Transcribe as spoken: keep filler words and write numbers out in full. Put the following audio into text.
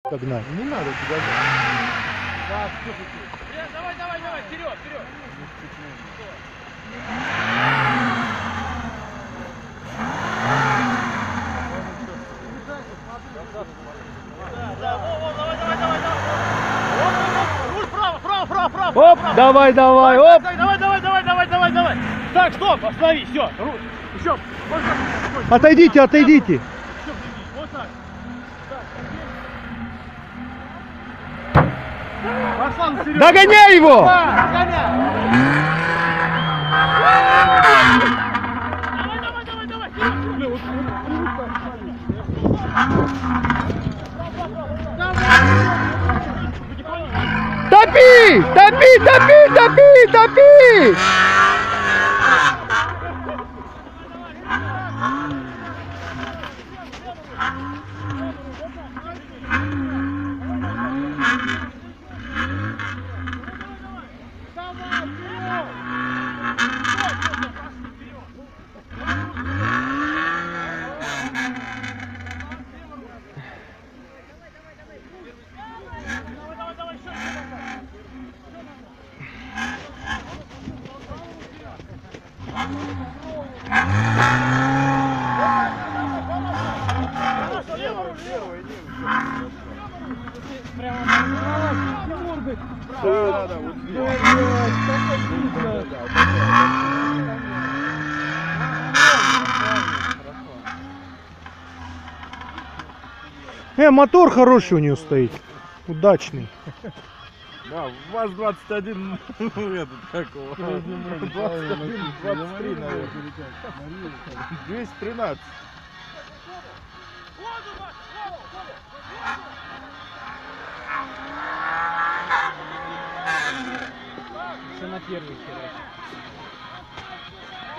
Догнать. Не надо тебя. Да, давай, давай, давай, вперед, вперед. Да, да, во, во, давай, давай, давай, давай. Оп, оп, руль вправо, вправо, вправо, вправо. Оп, давай, давай, оп. Так, давай, давай, давай, давай, давай, давай. Так, стоп, останови, все. Еще. Вот так. Отойдите, отойдите. Еще, вот так. Пошла на вперед. Догоняй его! Да, догоняй. Давай, давай, давай, давай. Бля, вот, Топи! Топи, топи, топи, топи! Да, да, вот здесь. Э, мотор хороший у нее стоит. Удачный. Да, у вас двадцать один, ну этот, как его? двадцать один, двадцать три, наверное. двести тринадцать. Все на первый херачит.